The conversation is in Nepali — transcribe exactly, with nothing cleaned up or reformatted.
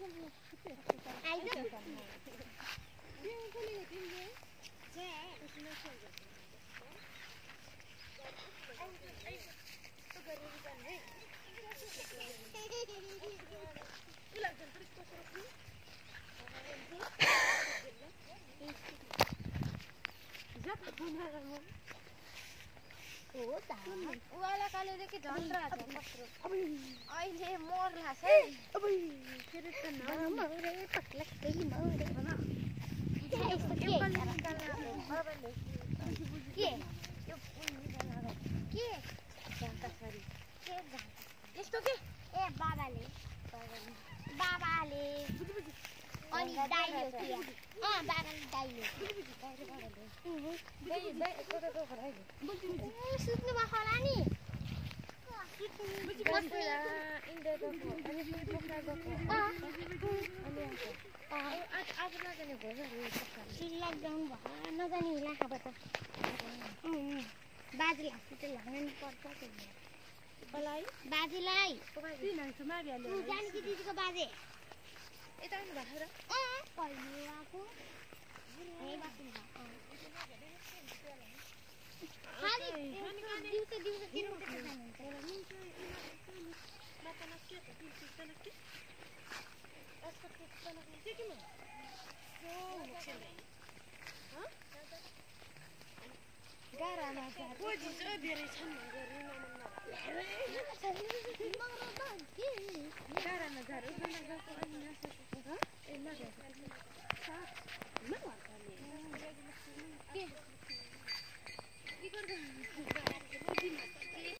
वाला काले देखे झन् राछ अहिले मर्ला छ अबै फेरि त नमरे पक्लक्कै मरे भन यस्तो के बाबाले के यो के जानकारी के जानकारी यस्तो के ए बाबाले बाबाले अनि दाइले हो कि अ बाबाले दाइले दाइ दाइ कता त खराइ सुत्नु बा होला नि सुत्नु बस्ला इन्डे गएको अनि फेरि पोखरा गएको अनि आज आज नजाने भयो सिल्लाक जाउँ भयो नजाने होला अब त बाजेलाई हस्पिटल लानु पर्छ त्यो मलाई बाजेलाई तिनीहरु मारिहाल्यो जानकी दिदीको बाजे यता आउनु भएको र अ कहिले आको ए बाटो खाली दिउँसो दिउँसो किन उठेर जानुहुन्छ मातामा के त दिउँसो नके यसको के त के के म यो ह गारामा पोजी चाहिँ धेरै छन् गरे गारामा झार उठ्न गएको अनि नसकेको ह ए नगएको